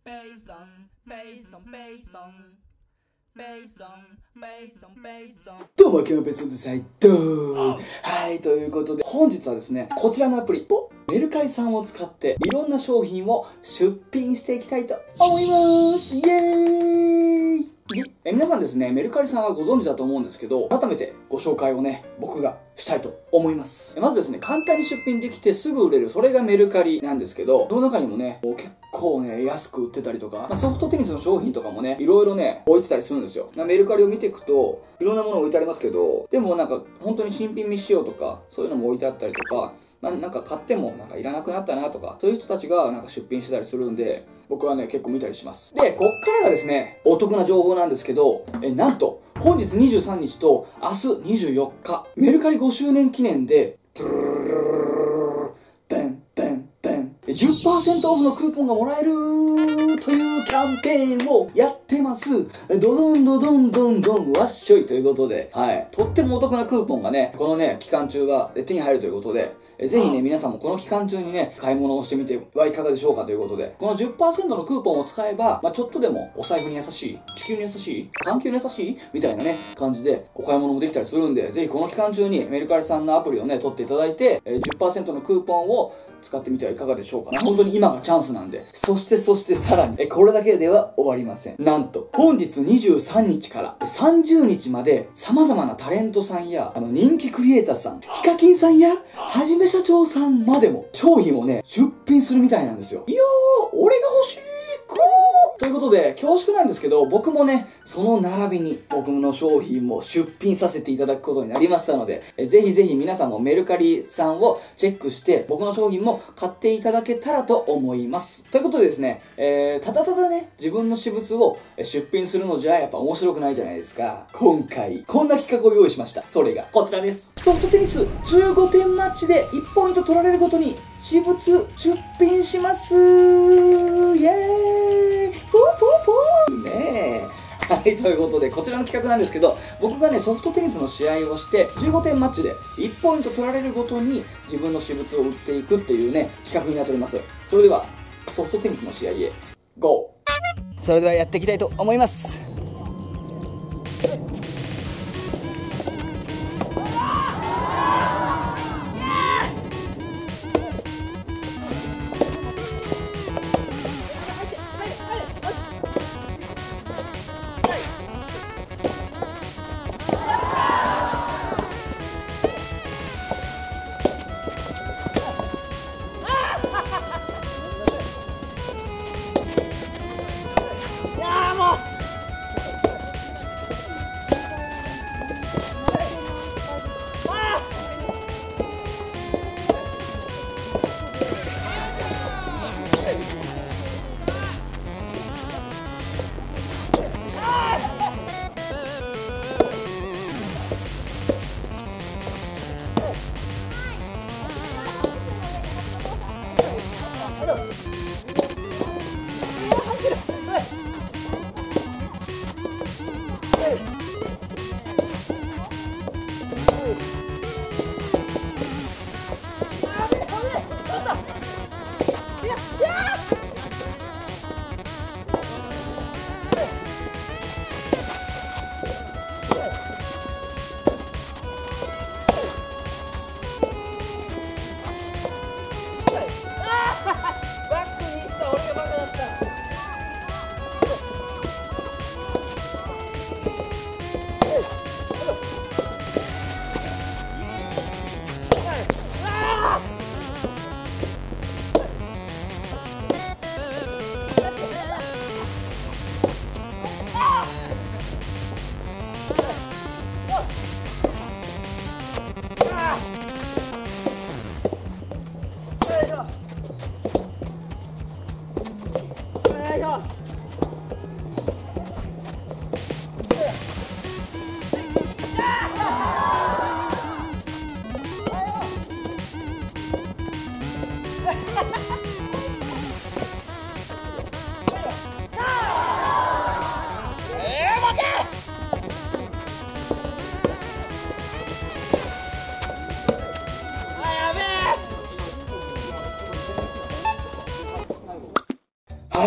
ベイソンベイソンベイソンベイソンベイソンベイソン。 どうも、今日の別のデザインはい、ということで本日はですね、こちらのアプリメルカリさんを使っていろんな商品を出品していきたいと思います。イエーイ。皆さんですね、メルカリさんはご存知だと思うんですけど、改めてご紹介をね、僕がしたいと思います。まずですね、簡単に出品できてすぐ売れる、それがメルカリなんですけど、その中にもね、結構ね、安く売ってたりとか、ソフトテニスの商品とかもね、いろいろね、置いてたりするんですよ。メルカリを見ていくと、いろんなもの置いてありますけど、でもなんか、本当に新品未使用とか、そういうのも置いてあったりとか、なんか買ってもなんかいらなくなったなとか、そういう人たちがなんか出品してたりするんで、僕はね、結構見たりします。で、こっからがですね、お得な情報なんですけど、なんと、本日23日と明日24日、メルカリ5周年記念で、10% オフのクーポンがもらえるというキャンペーンをやってます。ドドンドドンドンドンわっしょいということで、はい。とってもお得なクーポンがね、このね、期間中は手に入るということで、ぜひね、皆さんもこの期間中にね、買い物をしてみてはいかがでしょうかということで、この 10% のクーポンを使えば、ちょっとでもお財布に優しい、地球に優しい、環境に優しいみたいなね、感じでお買い物もできたりするんで、ぜひこの期間中にメルカリさんのアプリをね、取っていただいて、10% のクーポンを使ってみてはいかがでしょうか。本当に今がチャンスなんで。そしてさらに、これだけでは終わりません。なんと、本日23日から30日まで、様々なタレントさんや、人気クリエイターさん、ヒカキンさんや、はじめ社長さんまでも、商品をね、出品するみたいなんですよ。いやー、俺が欲しいということで、恐縮なんですけど、僕もね、その並びに僕の商品も出品させていただくことになりましたので、ぜひぜひ皆さんもメルカリさんをチェックして、僕の商品も買っていただけたらと思います。ということでですね、ただただね、自分の私物を出品するのじゃやっぱ面白くないじゃないですか。今回、こんな企画を用意しました。それがこちらです。ソフトテニス15点マッチで1ポイント取られるごとに私物出品します。イエーイねえ。はい、ということで、こちらの企画なんですけど、僕がね、ソフトテニスの試合をして、15点マッチで1ポイント取られるごとに自分の私物を売っていくっていうね、企画になっております。それでは、ソフトテニスの試合へ、GO！ それではやっていきたいと思います。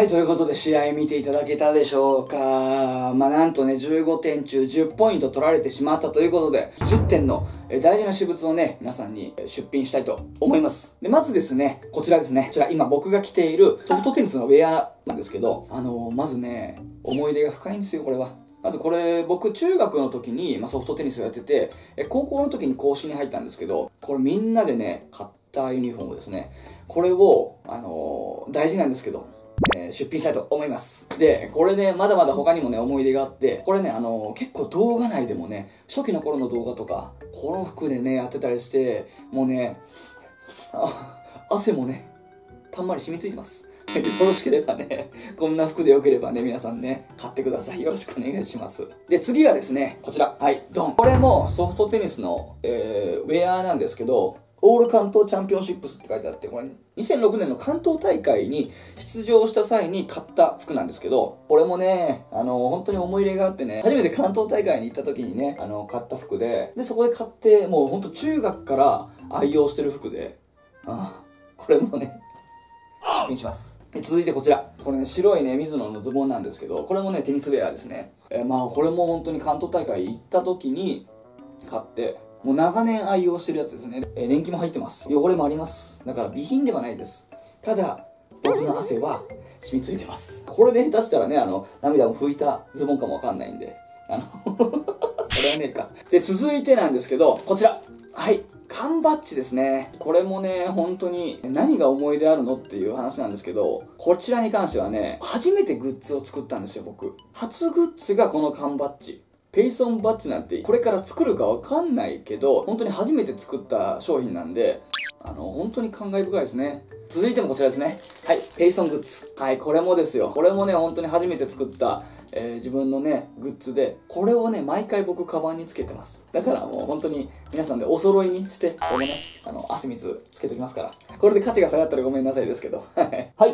い、ということで試合見ていただけたでしょうか。なんとね、15点中10ポイント取られてしまったということで、10点の大事な私物をね、皆さんに出品したいと思います。で、まずですね、こちらですね。こちら今僕が着ているソフトテニスのウェアなんですけど、まずね、思い出が深いんですよ、これは。まずこれ、僕中学の時に、ソフトテニスをやってて、高校の時に公式に入ったんですけど、これみんなでね、買ったユニフォームですね。これを、大事なんですけど、出品したいと思います。で、これね、まだまだ他にもね、思い出があって、これね、結構動画内でもね、初期の頃の動画とか、この服でね、やってたりして、もうね、汗もね、たんまり染みついてます。よろしければね、こんな服でよければね、皆さんね、買ってください。よろしくお願いします。で、次がですね、こちら。はい、ドン。これもソフトテニスの、ウェアなんですけど、オール関東チャンピオンシップスって書いてあって、これ2006年の関東大会に出場した際に買った服なんですけど、これもね、本当に思い入れがあってね、初めて関東大会に行った時にね、買った服で、そこで買って、もう本当中学から愛用してる服で、これもね、出品します。続いてこちら。これね、白いね、ミズノのズボンなんですけど、これもね、テニスウェアですね。これも本当に関東大会行った時に買って、もう長年愛用してるやつですね。年季も入ってます。汚れもあります。だから備品ではないです。ただ、僕の汗は染みついてます。これで下手したらね、涙を拭いたズボンかもわかんないんで、それはねえか。で、続いてなんですけど、こちら。はい。缶バッジですね。これもね、本当に何が思い出あるのっていう話なんですけど、こちらに関してはね、初めてグッズを作ったんですよ、僕。初グッズがこの缶バッジ。ペイソンバッジなんてこれから作るかわかんないけど、本当に初めて作った商品なんで、本当に感慨深いですね。続いてもこちらですね。はい、ペイソングッズ。はい、これもですよ。これもね、本当に初めて作った、自分のね、グッズで、これをね、毎回僕、カバンにつけてます。だからもう本当に皆さんでお揃いにして、このね、汗水つけておきますから。これで価値が下がったらごめんなさいですけど。はい、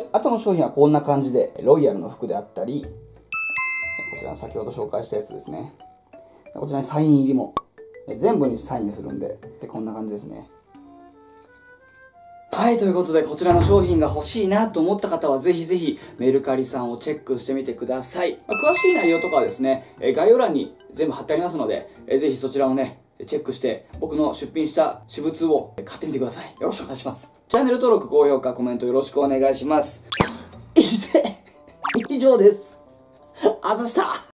あとの商品はこんな感じで、ロイヤルの服であったり、こちら先ほど紹介したやつですね。こちらにサイン入りも、全部にサインするんで、こんな感じですね。はい、ということで、こちらの商品が欲しいなと思った方は、ぜひぜひメルカリさんをチェックしてみてください。詳しい内容とかはですね、概要欄に全部貼ってありますので、ぜひそちらをね、チェックして、僕の出品した私物を買ってみてください。よろしくお願いします。チャンネル登録、高評価、コメントよろしくお願いします。以上です。あざした。